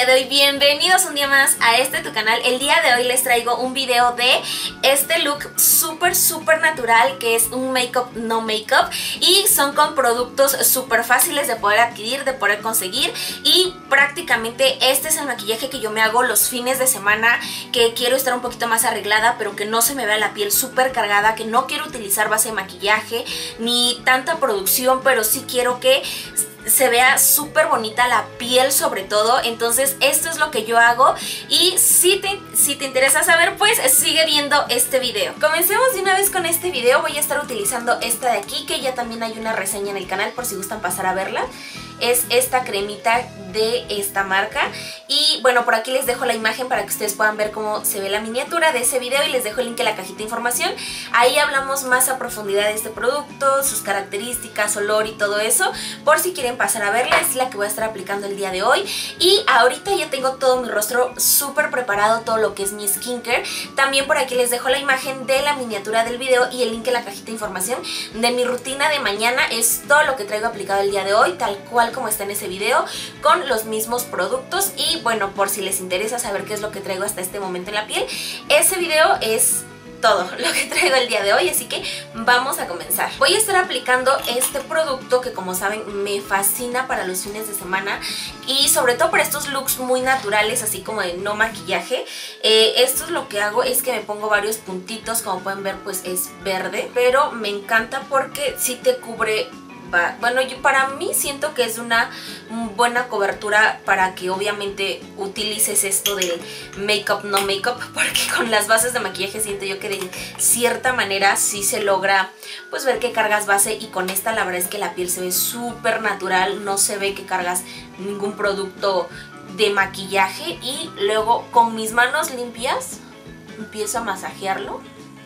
día de hoy, bienvenidos un día más a tu canal. El día de hoy les traigo un video de este look súper natural, que es un make-up no make-up, y son con productos súper fáciles de poder adquirir, de poder conseguir, y prácticamente este es el maquillaje que yo me hago los fines de semana, que quiero estar un poquito más arreglada, pero que no se me vea la piel súper cargada, que no quiero utilizar base de maquillaje ni tanta producción, pero sí quiero que se vea súper bonita la piel sobre todo. Entonces esto es lo que yo hago, y si te interesa saber, pues sigue viendo este video. Comencemos de una vez con este video. Voy a estar utilizando esta de aquí, que ya también hay una reseña en el canal por si gustan pasar a verla. Es esta cremita de esta marca, y bueno, por aquí les dejo la imagen para que ustedes puedan ver cómo se ve la miniatura de ese video, y les dejo el link en la cajita de información. Ahí hablamos más a profundidad de este producto, sus características, olor y todo eso, por si quieren pasar a verla. Es la que voy a estar aplicando el día de hoy, y ahorita ya tengo todo mi rostro súper preparado, todo lo que es mi skincare. También por aquí les dejo la imagen de la miniatura del video y el link en la cajita de información de mi rutina de mañana. Es todo lo que traigo aplicado el día de hoy, tal cual como está en ese video, con los mismos productos. Y bueno, por si les interesa saber qué es lo que traigo hasta este momento en la piel, ese video es todo lo que traigo el día de hoy, así que vamos a comenzar. Voy a estar aplicando este producto que, como saben, me fascina para los fines de semana, y sobre todo para estos looks muy naturales, así como de no maquillaje. Esto es lo que hago, es que me pongo varios puntitos. Como pueden ver, pues es verde, pero me encanta porque sí te cubre. Bueno, yo para mí siento que es una buena cobertura para que obviamente utilices esto del make-up no make-up, porque con las bases de maquillaje siento yo que de cierta manera sí se logra pues ver que cargas base, y con esta la verdad es que la piel se ve súper natural, no se ve que cargas ningún producto de maquillaje. Y luego con mis manos limpias empiezo a masajearlo.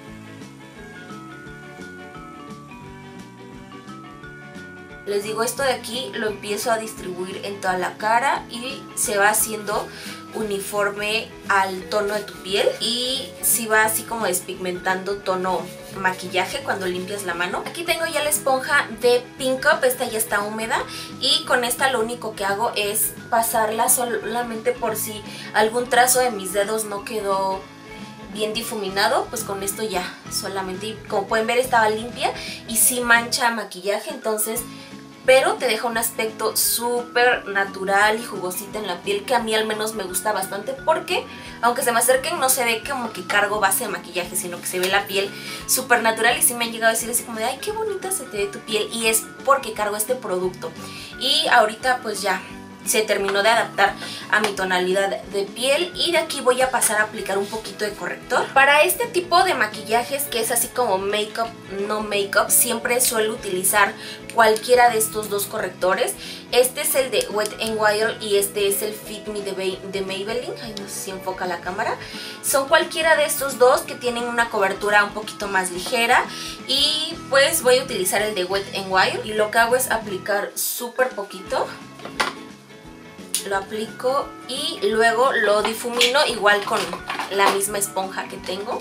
Les digo, esto de aquí lo empiezo a distribuir en toda la cara y se va haciendo uniforme al tono de tu piel, y si va así como despigmentando tono maquillaje cuando limpias la mano. Aquí tengo ya la esponja de Pink Up, esta ya está húmeda, y con esta lo único que hago es pasarla solamente por si algún trazo de mis dedos no quedó bien difuminado, pues con esto ya solamente. Y como pueden ver, estaba limpia y sí mancha maquillaje, entonces, pero te deja un aspecto súper natural y jugosita en la piel, que a mí al menos me gusta bastante, porque aunque se me acerquen no se ve como que cargo base de maquillaje, sino que se ve la piel súper natural. Y sí me han llegado a decir así como de ay, qué bonita se te ve tu piel, y es porque cargo este producto. Y ahorita pues ya se terminó de adaptar a mi tonalidad de piel, y de aquí voy a pasar a aplicar un poquito de corrector. Para este tipo de maquillajes, que es así como make-up no make-up, siempre suelo utilizar cualquiera de estos dos correctores. Este es el de Wet n Wild y este es el Fit Me de Maybelline. Ay, no sé si enfoca la cámara. Son cualquiera de estos dos que tienen una cobertura un poquito más ligera, y pues voy a utilizar el de Wet n Wild, y lo que hago es aplicar súper poquito. Lo aplico y luego lo difumino igual con la misma esponja que tengo.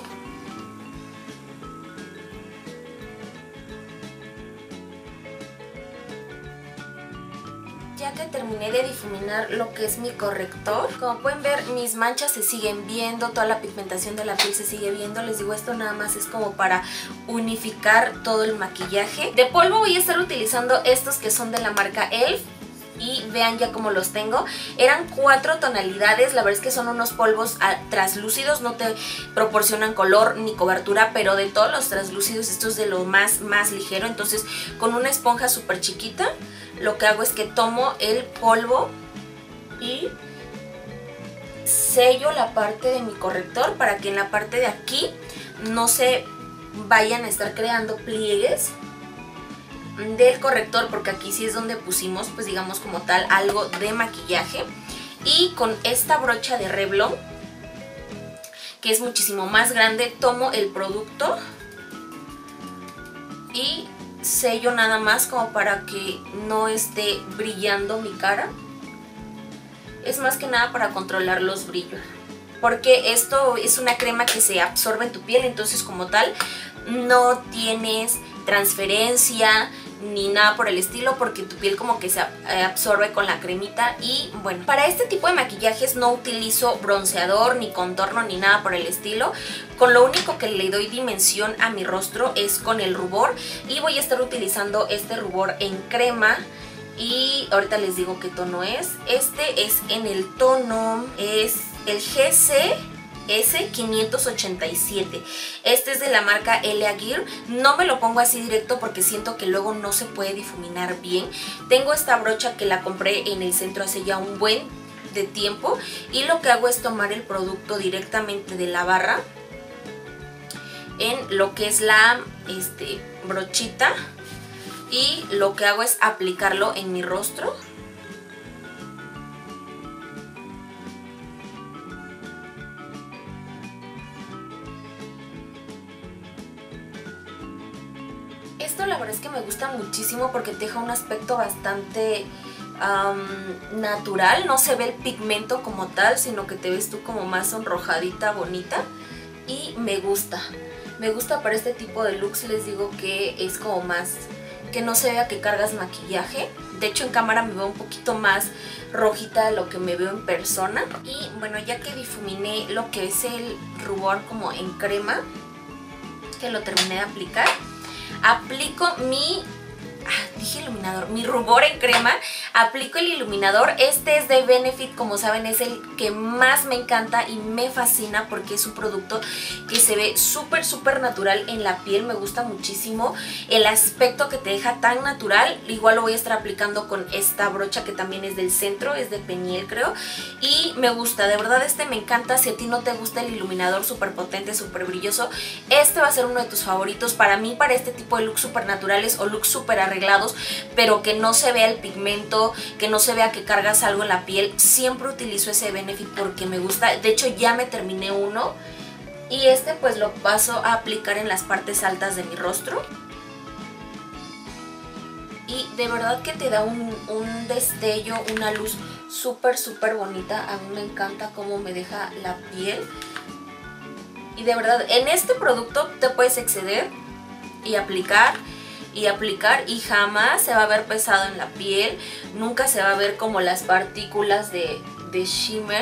Ya que terminé de difuminar lo que es mi corrector, como pueden ver, mis manchas se siguen viendo, toda la pigmentación de la piel se sigue viendo. Les digo, esto nada más es como para unificar todo el maquillaje. De polvo voy a estar utilizando estos que son de la marca e.l.f., y vean ya cómo los tengo. Eran 4 tonalidades, la verdad es que son unos polvos translúcidos, no te proporcionan color ni cobertura, pero de todos los translúcidos esto es de lo más ligero. Entonces con una esponja súper chiquita lo que hago es que tomo el polvo y sello la parte de mi corrector para que en la parte de aquí no se vayan a estar creando pliegues del corrector, porque aquí sí es donde pusimos, pues digamos como tal, algo de maquillaje. Y con esta brocha de Revlon, que es muchísimo más grande, tomo el producto y sello nada más, como para que no esté brillando mi cara. Es más que nada para controlar los brillos, porque esto es una crema que se absorbe en tu piel, entonces como tal no tienes transferencia ni nada por el estilo, porque tu piel como que se absorbe con la cremita. Y bueno, para este tipo de maquillajes no utilizo bronceador, ni contorno, ni nada por el estilo. Con lo único que le doy dimensión a mi rostro es con el rubor, y voy a estar utilizando este rubor en crema. Y ahorita les digo qué tono es. Este es en el tono, es el GCS587. Este es de la marca Elia Gear. No me lo pongo así directo porque siento que luego no se puede difuminar bien. Tengo esta brocha que la compré en el centro hace ya un buen de tiempo, y lo que hago es tomar el producto directamente de la barra en lo que es la brochita, y lo que hago es aplicarlo en mi rostro. Esto la verdad es que me gusta muchísimo porque te deja un aspecto bastante natural. No se ve el pigmento como tal, sino que te ves tú como más sonrojadita, bonita. Y me gusta para este tipo de looks. Les digo que es como más, que no se vea que cargas maquillaje. De hecho en cámara me veo un poquito más rojita de lo que me veo en persona. Y bueno, ya que difuminé lo que es el rubor como en crema, que lo terminé de aplicar, aplico mi rubor en crema. Aplico el iluminador. Este es de Benefit, como saben es el que más me encanta y me fascina porque es un producto que se ve súper natural en la piel. Me gusta muchísimo el aspecto que te deja tan natural. Igual lo voy a estar aplicando con esta brocha que también es del centro, es de Peniel creo, y me gusta, de verdad me encanta. Si a ti no te gusta el iluminador súper potente, súper brilloso, este va a ser uno de tus favoritos para mí, para este tipo de looks súper naturales o looks súper arreglados, pero que no se vea el pigmento, que no se vea que cargas algo en la piel. Siempre utilizo ese Benefit porque me gusta. De hecho ya me terminé uno, y este pues lo paso a aplicar en las partes altas de mi rostro. Y de verdad que te da un destello, una luz súper bonita. A mí me encanta cómo me deja la piel. Y de verdad, en este producto te puedes exceder y aplicar y jamás se va a ver pesado en la piel. Nunca se va a ver como las partículas de shimmer.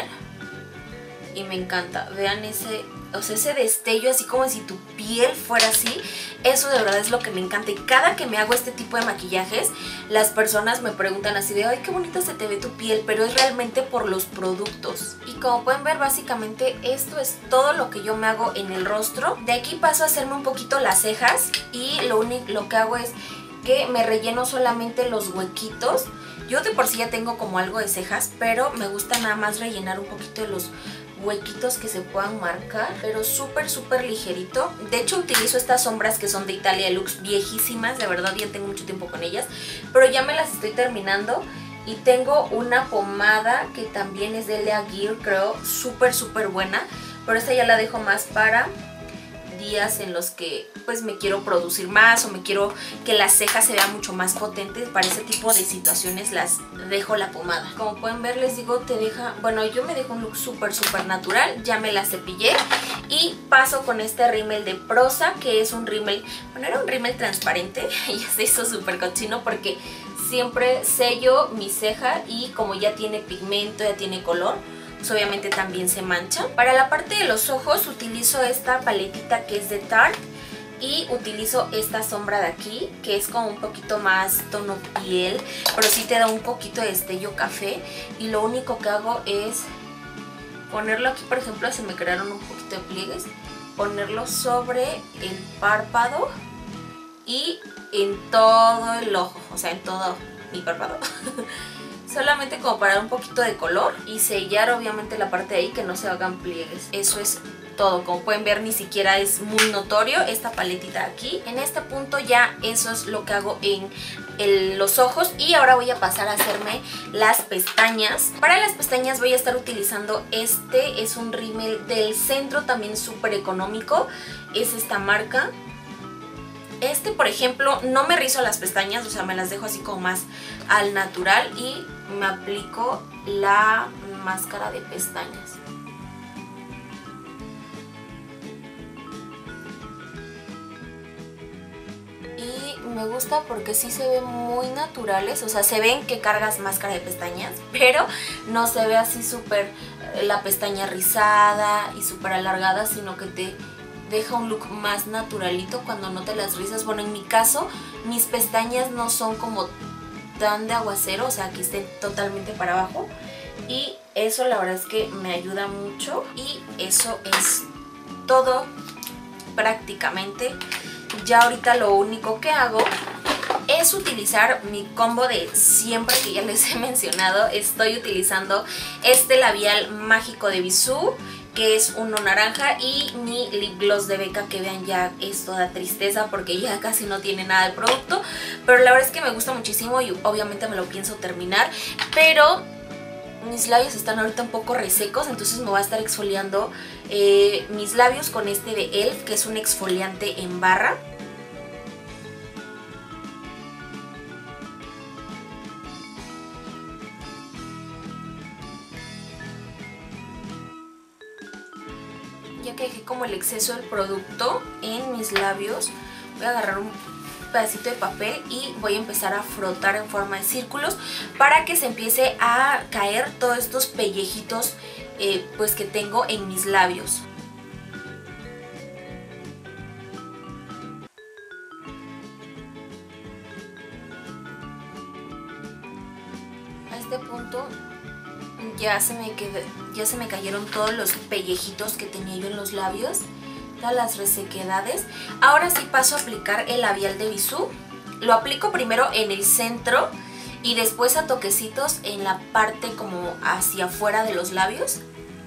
Y me encanta. Vean ese destello, así como si tu piel fuera así. Eso de verdad es lo que me encanta. Y cada que me hago este tipo de maquillajes, las personas me preguntan así de ay, qué bonita se te ve tu piel, pero es realmente por los productos. Y como pueden ver, básicamente esto es todo lo que yo me hago en el rostro. De aquí paso a hacerme un poquito las cejas, y lo que hago es que me relleno solamente los huequitos. Yo de por sí ya tengo como algo de cejas, pero me gusta nada más rellenar un poquito de los huequitos que se puedan marcar, pero súper ligerito. De hecho utilizo estas sombras que son de Italia Luxe, viejísimas, de verdad ya tengo mucho tiempo con ellas, pero ya me las estoy terminando. Y tengo una pomada que también es de Elia Gear, creo, súper buena, pero esta ya la dejo más para días en los que pues me quiero producir más o me quiero que las cejas se vean mucho más potentes. Para ese tipo de situaciones las dejo la pomada. Como pueden ver, les digo, te deja, bueno, yo me dejo un look súper natural. Ya me la cepillé y paso con este rímel de Prosa, que es un rímel, bueno, era un rímel transparente y ya se hizo súper cochino porque siempre sello mi ceja y como ya tiene pigmento, ya tiene color, pues obviamente también se mancha. Para la parte de los ojos utilizo esta paletita que es de Tarte y utilizo esta sombra de aquí que es como un poquito más tono piel, pero sí te da un poquito de destello café. Y lo único que hago es ponerlo aquí, por ejemplo, se me crearon un poquito de pliegues, ponerlo sobre el párpado y en todo el ojo, o sea, en todo mi párpado. Solamente como para dar un poquito de color y sellar obviamente la parte de ahí, que no se hagan pliegues. Eso es todo. Como pueden ver, ni siquiera es muy notorio esta paletita aquí. En este punto ya eso es lo que hago en los ojos. Y ahora voy a pasar a hacerme las pestañas. Para las pestañas voy a estar utilizando este, es un rímel del centro, también súper económico, es esta marca. Este, por ejemplo, no me rizo las pestañas, o sea, me las dejo así como más al natural y me aplico la máscara de pestañas. Y me gusta porque sí se ven muy naturales, o sea, se ven que cargas máscara de pestañas, pero no se ve así súper la pestaña rizada y súper alargada, sino que te deja un look más naturalito cuando no te las rizas. Bueno, en mi caso, mis pestañas no son como tan de aguacero, o sea, que estén totalmente para abajo, y eso la verdad es que me ayuda mucho. Y eso es todo prácticamente. Ya ahorita lo único que hago es utilizar mi combo de siempre, que ya les he mencionado. Estoy utilizando este labial mágico de Bisú, que es uno naranja, y mi lip gloss de Becca, que vean, ya es toda tristeza porque ya casi no tiene nada de producto, pero la verdad es que me gusta muchísimo y obviamente me lo pienso terminar, pero mis labios están ahorita un poco resecos, entonces me voy a estar exfoliando mis labios con este de ELF, que es un exfoliante en barra. Ya que dejé como el exceso del producto en mis labios, voy a agarrar un pedacito de papel y voy a empezar a frotar en forma de círculos para que se empiece a caer todos estos pellejitos pues que tengo en mis labios. A este punto ya se me cayeron todos los pellejitos que tenía yo en los labios, todas las resequedades. Ahora sí paso a aplicar el labial de Bisú. Lo aplico primero en el centro y después a toquecitos en la parte como hacia afuera de los labios.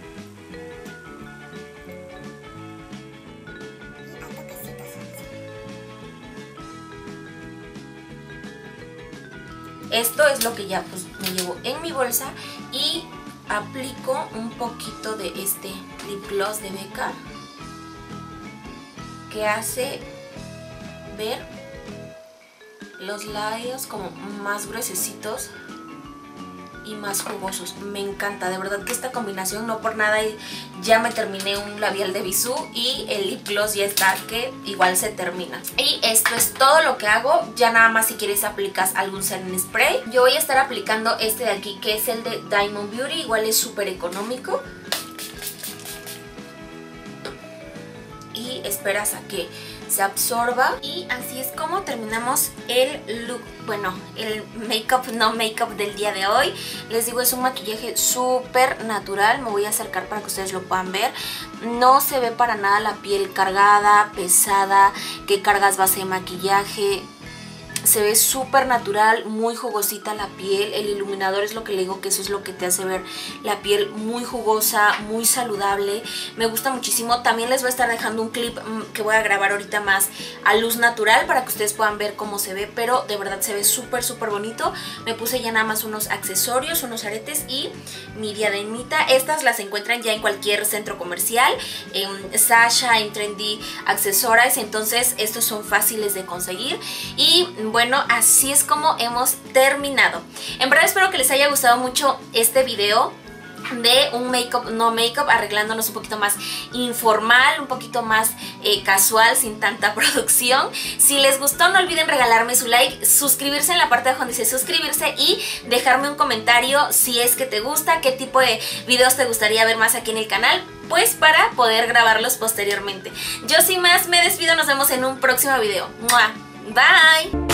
Esto es lo que ya pues me llevo en mi bolsa, y aplico un poquito de este lip gloss de Becca, que hace ver los labios como más gruesecitos y más jugosos. Me encanta, de verdad que esta combinación, no por nada ya me terminé un labial de Bisú y el lip gloss ya está, que igual se termina. Y esto es todo lo que hago. Ya nada más si quieres aplicas algún setting spray. Yo voy a estar aplicando este de aquí, que es el de Diamond Beauty, igual es súper económico. Y esperas a que se absorba, y así es como terminamos el look, bueno, el no make-up del día de hoy. Les digo, es un maquillaje súper natural. Me voy a acercar para que ustedes lo puedan ver. No se ve para nada la piel cargada, pesada, que cargas base de maquillaje. Se ve súper natural, muy jugosita la piel. El iluminador es lo que le digo, que eso es lo que te hace ver la piel muy jugosa, muy saludable. Me gusta muchísimo. También les voy a estar dejando un clip que voy a grabar ahorita más a luz natural para que ustedes puedan ver cómo se ve, pero de verdad se ve súper súper bonito. Me puse ya nada más unos accesorios, unos aretes y mi diademita. Estas las encuentran ya en cualquier centro comercial, en Sasha, en Trendy Accesorize, entonces estos son fáciles de conseguir. Y bueno, así es como hemos terminado. En verdad espero que les haya gustado mucho este video de un make-up, no make-up, arreglándonos un poquito más informal, un poquito más casual, sin tanta producción. Si les gustó, no olviden regalarme su like, suscribirse en la parte de abajo donde dice suscribirse, y dejarme un comentario si es que te gusta, qué tipo de videos te gustaría ver más aquí en el canal, pues para poder grabarlos posteriormente. Yo sin más me despido, nos vemos en un próximo video. ¡Mua! Bye.